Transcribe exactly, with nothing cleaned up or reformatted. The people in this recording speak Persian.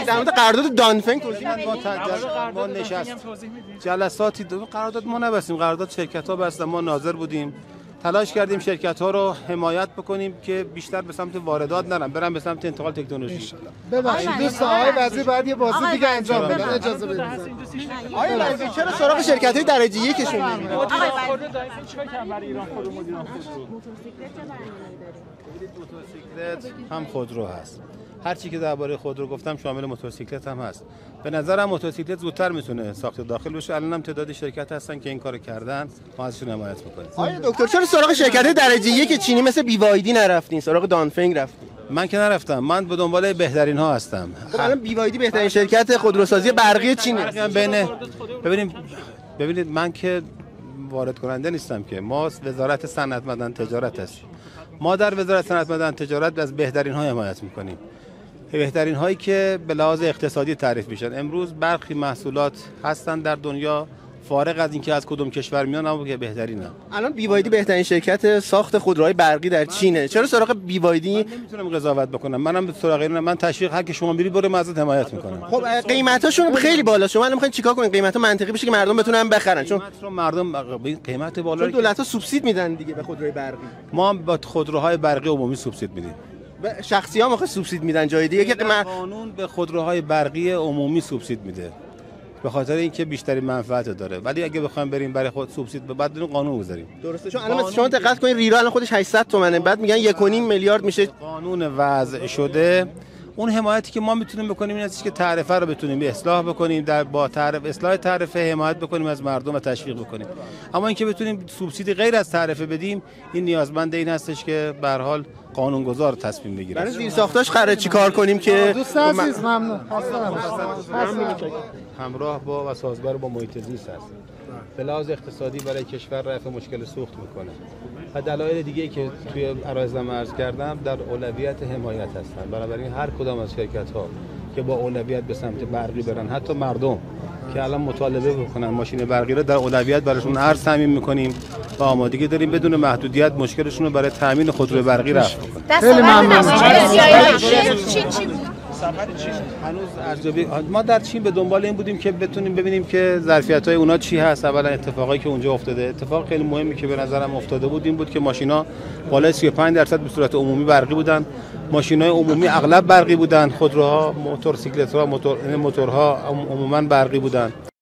در مورد قرارداد دانفنگ توضیح ما ما نشست جلساتی دو قرارداد ما نبستیم، قرارداد شرکت‌ها بستن، ما ناظر بودیم، تلاش کردیم شرکت‌ها رو حمایت بکنیم که بیشتر به سمت واردات نرن، برن به سمت انتقال تکنولوژی. ببخشید دوستان، آقای وزیر بعد یه بازی دیگه انجام بدن، اجازه بدید. آقای وزیر چرا سراغ شرکت‌های درجه یکشون نمیرن؟ آقای وزیر چیکار کردن برای ایران خودرو مدیران خودرو؟ موتورسیکلت هم خودرو هست. هر چی که درباره خودرو گفتم شامل موتورسیکلت هم هست. به نظرم موتورسیکلت زودتر میتونه ساخت داخل بشه. الان هم تعداد شرکت هستن که این کارو کردن، ما ازشون حمایت میکنیم. آقای دکتر چرا سراغ شرکت‌های درجه یک چینی مثل بی‌وایدی نرفتین؟ سراغ دانفنگ رفتین؟ من که نرفتم، من به دنبال بهترین ها هستم. خب الان بی‌وایدی بهترین شرکت خودروسازی برقی چینه. ببینید ببینید ببینید من که وارد کننده نیستم که، ما وزارت صنعت معدن تجارت هستیم. ما در وزارت صنعت معدن تجارت از بهترین ها حمایت میکنیم. بهترین هایی که به لحاظ اقتصادی تعریف میشن. امروز برخی محصولات هستن در دنیا فارغ از اینکه از کدوم کشور میان اما که بهترینه. الان بی‌وایدی بهترین شرکت ساخت خودروهای برقی در چینه. چرا سراغ بی‌وایدی؟ من نمیتونم قضاوت بکنم. منم به سراغ اینا، من تشویق هر که شما میرید برو من ازت حمایت میکنم. خب قیمتاشون خیلی بالا. شما الان میخواین چیکار کنین قیمتا منطقی بشه که مردم بتونن بخرن؟ چون قیمت رو مردم قیمت بالا، دولت ها سوبسید میدن دیگه به خودروهای برقی. ما هم با خودروهای برقی عمومی سوبسید میدیم. به شخصی ها میخواد سوبسید میدن جای دیگه که قانون به خودروهای برقی عمومی سوبسید میده به خاطر اینکه بیشتری منفعت داره، ولی اگه بخوایم بریم برای خود سوبسید به بعد قانون بذاریم. درسته. چون الان شما دقت کنین ریرو الان خودش هشتصد تومنه، بعد میگن یک و نیم میلیارد میشه. قانون وضع شده. اون حمایتی که ما میتونیم بکنیم این است که تعرفه رو بتونیم اصلاح بکنیم، در با تعرفه اصلاح تعرفه حمایت بکنیم از مردم و تشویق بکنیم. اما اینکه بتونیم سوبسیدی غیر از تعرفه بدیم، این نیازمند این هستش که به هر حال قانونگذار تصمیم بگیره. برای زیرساختاش قراره چیکار کنیم که دوستان عزیز ممنون. همراه با و سازگار با محیط زیست است. به لحاظ اقتصادی برای کشور رفع مشکل سوخت میکنه. و دلایل دیگه که توی عرایضم عرض کردم در اولویت حمایت هستن. بنابراین هر کدام از شرکت ها که با اولویت به سمت برقی برن، حتی مردم که الان مطالبه بکنن ماشین برقی رو، در اولویت براشون عرض تامین میکنیم و آمادگی داریم بدون محدودیت مشکلشون رو برای تامین خودروی برقی رفع کنیم. خیلی ممنون. چین چی بود؟ هنوز ارزیابی ما در چین به دنبال این بودیم که بتونیم ببینیم که ظرفیت‌های اونا چی هست. اولا اتفاقایی که اونجا افتاده، اتفاق خیلی مهمی که به نظرم افتاده بود این بود که ماشینا بالای سی و پنج درصد به صورت عمومی برقی بودن. ماشین‌های عمومی اغلب برقی بودن، خودروها، موتورسیکلت‌ها، موتور موتورها عموما برقی بودن.